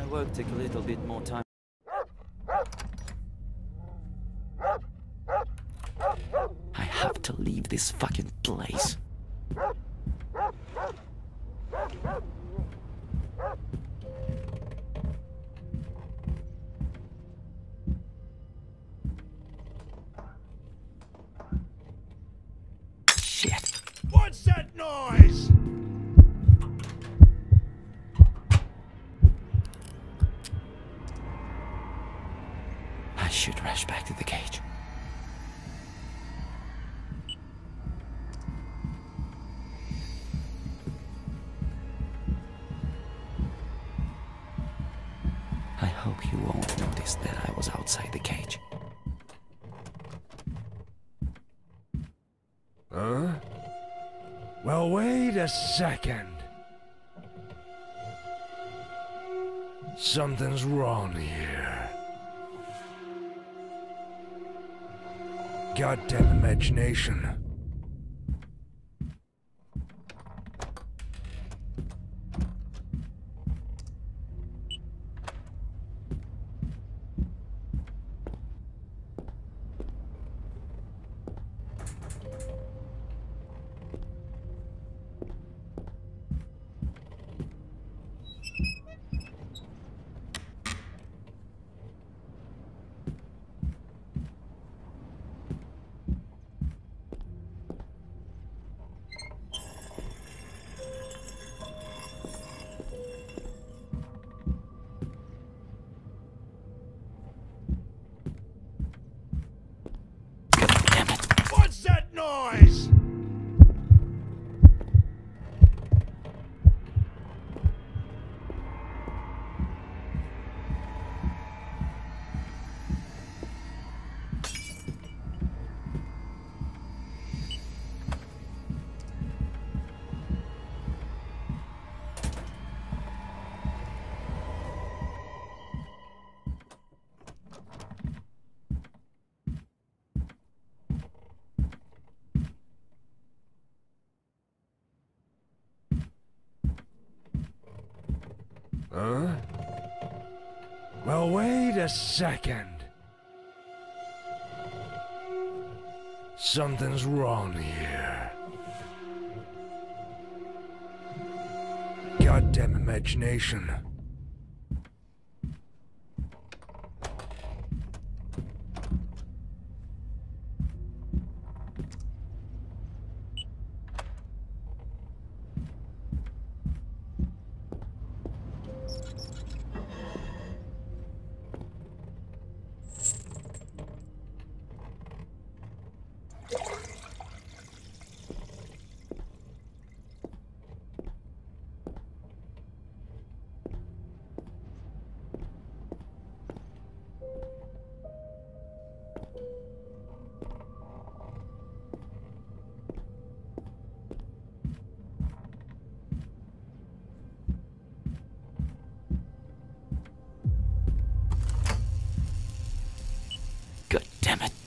work take a little bit more time. I have to leave this fucking place. Shit. What's that noise? I should rush back to the cage. I hope you won't notice that I was outside the cage. Huh? Well, wait a second. Something's wrong here. Goddamn imagination. What's that noise? Huh? Well, wait a second. Something's wrong here. Goddamn imagination. God damn it.